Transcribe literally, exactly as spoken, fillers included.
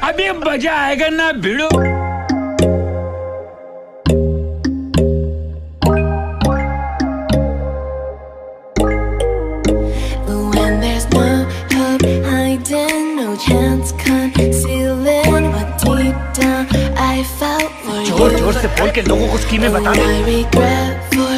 अभी मजा आएगा ना भिड़ो। जोर जोर से बोल के लोगों को स्कीमें बता दे।